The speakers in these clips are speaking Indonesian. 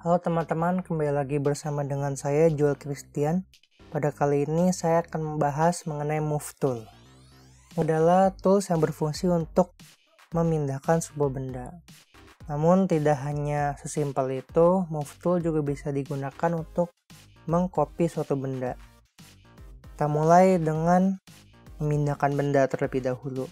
Halo teman-teman, kembali lagi bersama dengan saya Joel Christian. Pada kali ini saya akan membahas mengenai Move Tool. Adalah tools yang berfungsi untuk memindahkan sebuah benda. Namun tidak hanya sesimpel itu, Move Tool juga bisa digunakan untuk mengcopy suatu benda. Kita mulai dengan memindahkan benda terlebih dahulu.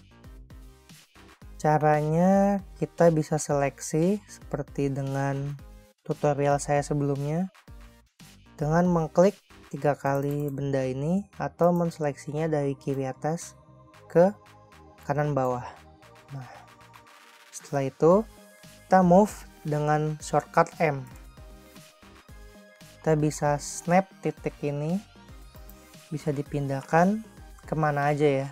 Caranya kita bisa seleksi seperti dengan tutorial saya sebelumnya dengan mengklik 3 kali benda ini atau menseleksinya dari kiri atas ke kanan bawah. Nah, setelah itu kita move dengan shortcut M. Kita bisa snap titik ini, bisa dipindahkan kemana aja ya.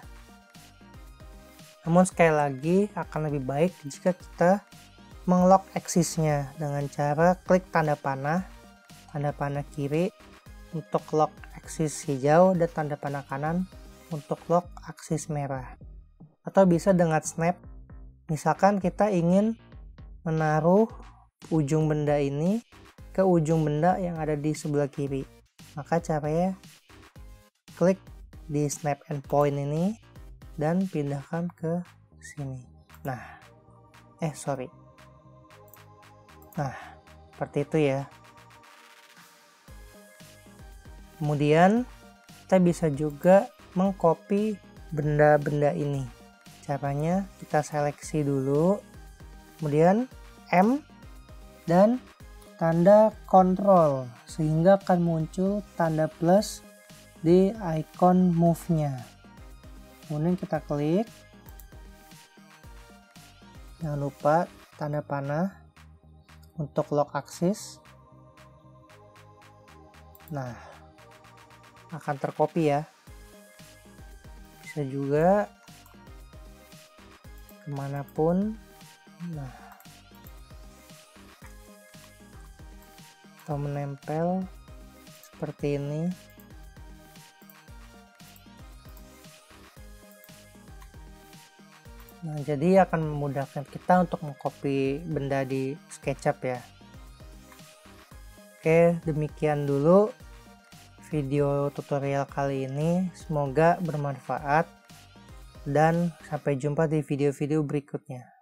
Namun sekali lagi akan lebih baik jika kita mengelok aksisnya dengan cara klik tanda panah kiri untuk lock aksis hijau dan tanda panah kanan untuk lock aksis merah. Atau bisa dengan snap, misalkan kita ingin menaruh ujung benda ini ke ujung benda yang ada di sebelah kiri, maka caranya klik di snap endpoint ini dan pindahkan ke sini. Nah, seperti itu ya. Kemudian kita bisa juga mengcopy benda-benda ini. Caranya kita seleksi dulu, kemudian M dan tanda kontrol sehingga akan muncul tanda plus di icon move-nya. Kemudian kita klik. Jangan lupa tanda panah untuk lock aksis. Nah, akan tercopy ya. Bisa juga kemanapun. Nah, atau menempel seperti ini. Nah, jadi akan memudahkan kita untuk mengcopy benda di SketchUp ya. Oke, demikian dulu video tutorial kali ini. Semoga bermanfaat dan sampai jumpa di video-video berikutnya.